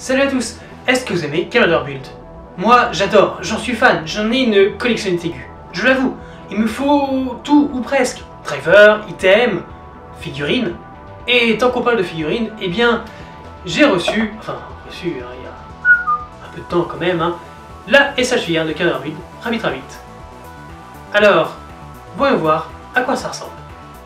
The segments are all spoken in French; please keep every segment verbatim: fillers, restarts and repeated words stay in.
Salut à tous. Est-ce que vous aimez Commander Build? Moi j'adore, j'en suis fan, j'en ai une collectionnite aiguë. Je l'avoue, il me faut tout ou presque. Driver, item, figurines. Et tant qu'on parle de figurines, eh bien j'ai reçu, enfin reçu hein, il y a un peu de temps quand même, hein, la S H figure de Commander Build, Rabbit Rabbit. Alors, voyons voir à quoi ça ressemble.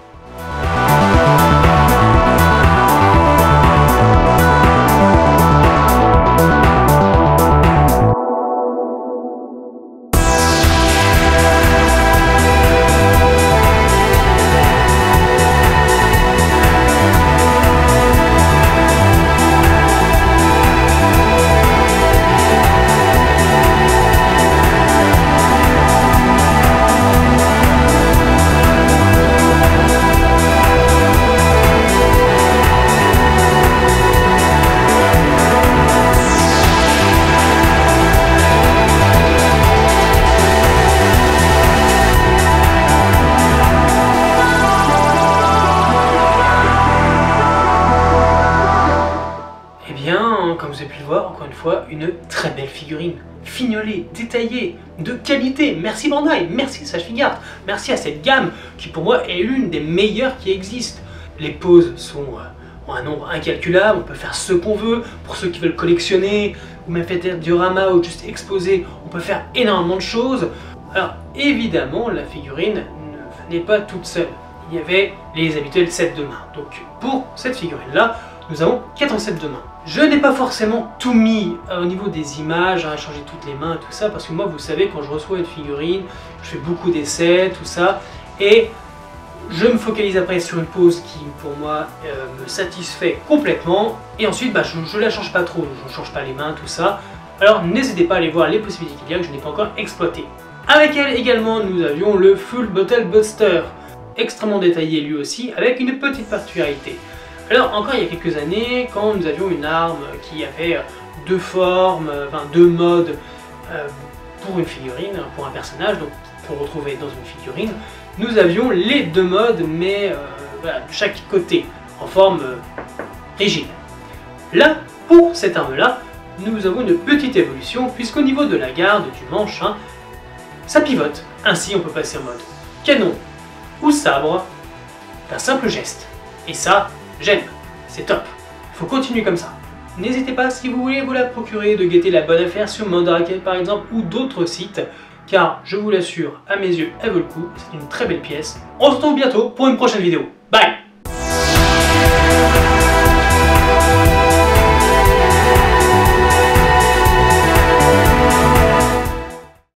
Comme vous avez pu le voir, encore une fois, une très belle figurine, fignolée, détaillée, de qualité. Merci Bandai, merci S H Figuarts, merci à cette gamme qui pour moi est l'une des meilleures qui existent. Les poses sont euh, ont un nombre incalculable, on peut faire ce qu'on veut, pour ceux qui veulent collectionner, ou même faire des dioramas ou juste exposer, on peut faire énormément de choses. Alors évidemment, la figurine n'est pas toute seule, il y avait les habituels sets de main. Donc pour cette figurine-là, nous avons quatre sets de main. Je n'ai pas forcément tout mis au niveau des images, à changer toutes les mains et tout ça, parce que moi, vous savez, quand je reçois une figurine, je fais beaucoup d'essais, tout ça, et je me focalise après sur une pose qui, pour moi, euh, me satisfait complètement, et ensuite, bah, je ne la change pas trop, je ne change pas les mains, tout ça. Alors, n'hésitez pas à aller voir les possibilités qu'il y a que je n'ai pas encore exploitées. Avec elle également, nous avions le Full Bottle Buster, extrêmement détaillé lui aussi, avec une petite particularité. Alors encore il y a quelques années, quand nous avions une arme qui avait deux formes, enfin deux modes euh, pour une figurine, pour un personnage, donc pour retrouver dans une figurine, nous avions les deux modes mais euh, voilà, de chaque côté, en forme euh, rigide. Là, pour cette arme-là, nous avons une petite évolution, puisqu'au niveau de la garde du manche, hein, ça pivote. Ainsi on peut passer en mode canon ou sabre d'un simple geste. Et ça, j'aime, c'est top, il faut continuer comme ça. N'hésitez pas, si vous voulez vous la procurer, de guetter la bonne affaire sur Mandarake par exemple, ou d'autres sites, car je vous l'assure, à mes yeux, elle vaut le coup, c'est une très belle pièce. On se retrouve bientôt pour une prochaine vidéo. Bye!